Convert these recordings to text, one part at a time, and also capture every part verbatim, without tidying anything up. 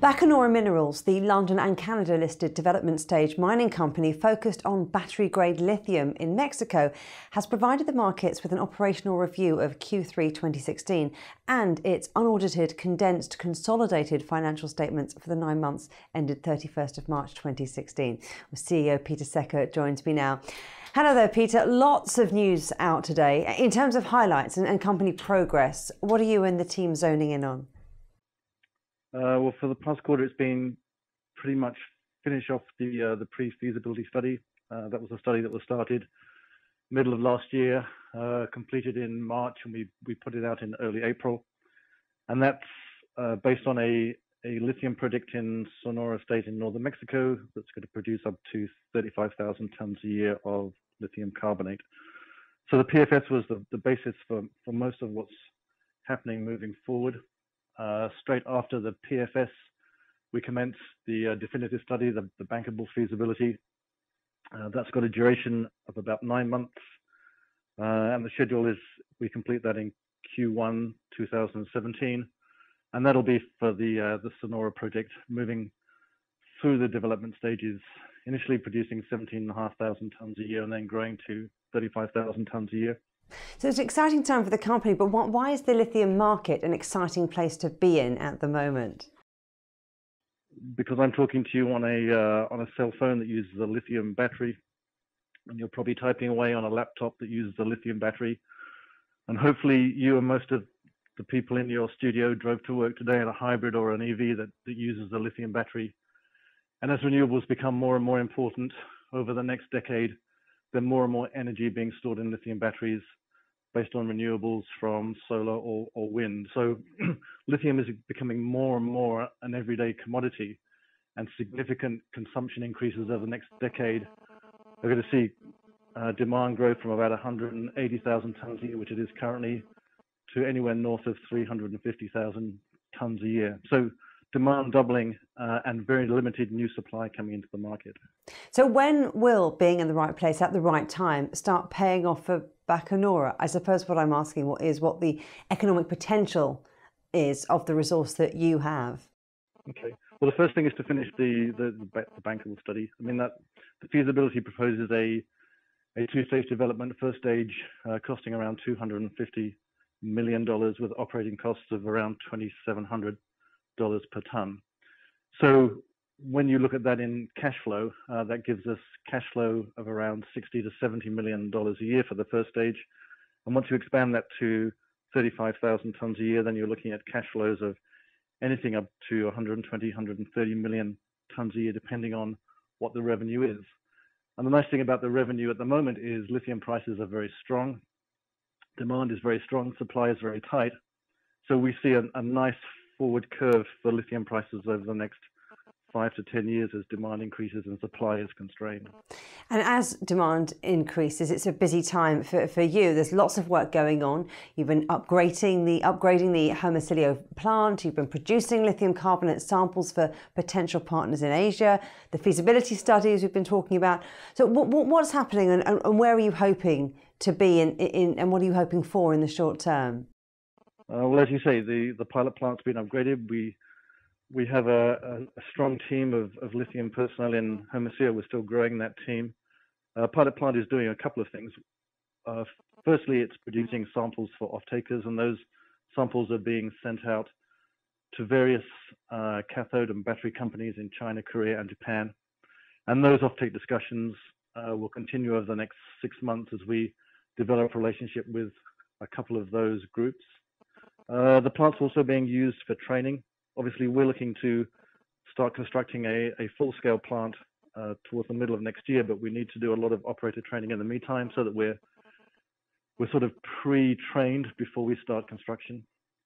Bacanora Minerals, the London and Canada listed development stage mining company focused on battery-grade lithium in Mexico, has provided the markets with an operational review of Q three twenty sixteen and its unaudited, condensed, consolidated financial statements for the nine months ended thirty-first of March twenty sixteen. C E O Peter Secker joins me now. Hello there, Peter. Lots of news out today. In terms of highlights and, and company progress, what are you and the team zoning in on? Uh, well, for the past quarter, it's been pretty much finish off the uh, the pre-feasibility study. Uh, that was a study that was started middle of last year, uh, completed in March, and we we put it out in early April. And that's uh, based on a a lithium project in Sonora state in northern Mexico that's going to produce up to thirty-five thousand tons a year of lithium carbonate. So the P F S was the, the basis for for most of what's happening moving forward. Uh, straight after the P F S, we commenced the uh, definitive study, the, the bankable feasibility. Uh, that's got a duration of about nine months, uh, and the schedule is we complete that in Q one two thousand seventeen, and that'll be for the uh, the Sonora project, moving through the development stages, initially producing seventeen thousand five hundred tons a year, and then growing to thirty-five thousand tons a year. So it's an exciting time for the company, but why is the lithium market an exciting place to be in at the moment? Because I'm talking to you on a uh, on a cell phone that uses a lithium battery, and you're probably typing away on a laptop that uses a lithium battery, and hopefully you and most of the people in your studio drove to work today in a hybrid or an E V that, that uses a lithium battery. And as renewables become more and more important over the next decade, then more and more energy being stored in lithium batteries based on renewables from solar or, or wind. So lithium is becoming more and more an everyday commodity, and significant consumption increases over the next decade. We're going to see uh, demand grow from about one hundred eighty thousand tons a year, which it is currently, to anywhere north of three hundred fifty thousand tons a year. So demand doubling uh, and very limited new supply coming into the market. So when will being in the right place at the right time start paying off for Bacanora? I suppose what I'm asking what is what the economic potential is of the resource that you have. Okay. Well, the first thing is to finish the the, the bankable study. I mean, that the feasibility proposes a a two-stage development. First stage uh, costing around two hundred fifty million dollars with operating costs of around twenty-seven hundred dollars per ton. So when you look at that in cash flow, uh, that gives us cash flow of around sixty to seventy million dollars a year for the first stage. And once you expand that to thirty-five thousand tons a year, then you're looking at cash flows of anything up to one hundred twenty, one hundred thirty million tons a year, depending on what the revenue is. And the nice thing about the revenue at the moment is lithium prices are very strong. Demand is very strong, supply is very tight. So we see a, a nice forward curve for lithium prices over the next five to ten years as demand increases and supply is constrained. And as demand increases, it's a busy time for, for you. There's lots of work going on. You've been upgrading the upgrading the Hermosillo plant. You've been producing lithium carbonate samples for potential partners in Asia. The feasibility studies we've been talking about. So what, what, what's happening, and, and where are you hoping to be in, in, and what are you hoping for in the short term? Uh, well, as you say, the, the pilot plant's been upgraded. We we have a, a, a strong team of, of lithium personnel in Hermosillo. We're still growing that team. Uh, pilot plant is doing a couple of things. Uh, firstly, it's producing samples for off-takers, and those samples are being sent out to various uh, cathode and battery companies in China, Korea, and Japan. And those off-take discussions uh, will continue over the next six months as we develop a relationship with a couple of those groups. Uh, the plant's also being used for training. Obviously, we're looking to start constructing a, a full-scale plant uh, towards the middle of next year, but we need to do a lot of operator training in the meantime so that we're we're sort of pre-trained before we start construction.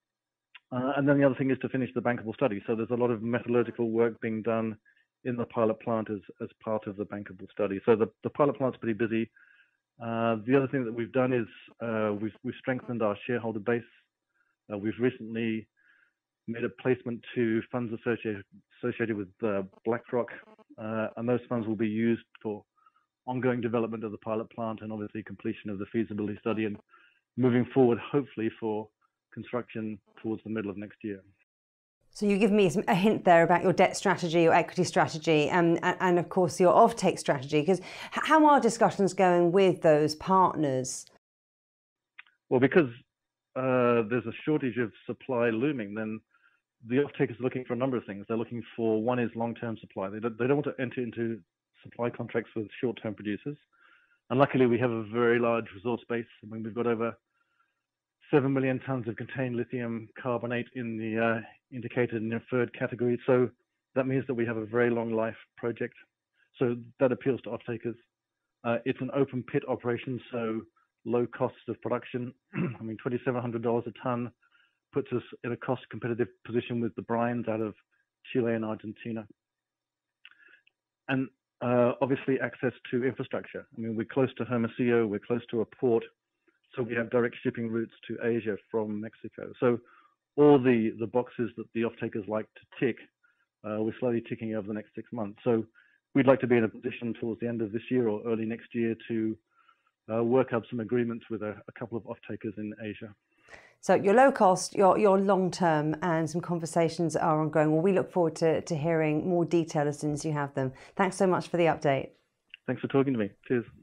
Uh, and then the other thing is to finish the bankable study. So there's a lot of metallurgical work being done in the pilot plant as, as part of the bankable study. So the, the pilot plant's pretty busy. Uh, the other thing that we've done is uh, we've, we've strengthened our shareholder base. Uh, we've recently made a placement to funds associated, associated with uh, BlackRock, uh, and those funds will be used for ongoing development of the pilot plant and obviously completion of the feasibility study and moving forward, hopefully, for construction towards the middle of next year. So you give me some, a hint there about your debt strategy, your equity strategy, and, and, and of course your offtake strategy, because how are discussions going with those partners? Well, because uh, there's a shortage of supply looming, then the offtakers are looking for a number of things. They're looking for, one is long-term supply. They don't, they don't want to enter into supply contracts with short-term producers. And luckily, we have a very large resource base. I mean, we've got over seven million tons of contained lithium carbonate in the uh, indicated and inferred category. So that means that we have a very long life project. So that appeals to offtakers. Uh, it's an open pit operation, so low costs of production. I mean, twenty-seven hundred dollars a ton puts us in a cost competitive position with the brines out of Chile and Argentina. And uh, obviously access to infrastructure. I mean, we're close to Hermosillo, we're close to a port, so we have direct shipping routes to Asia from Mexico. So all the, the boxes that the off-takers like to tick, uh, we're slowly ticking over the next six months. So we'd like to be in a position towards the end of this year or early next year to uh, work up some agreements with a, a couple of off-takers in Asia. So you're low cost, you're, you're long term, and some conversations are ongoing. Well, we look forward to, to hearing more detail as soon as you have them. Thanks so much for the update. Thanks for talking to me. Cheers.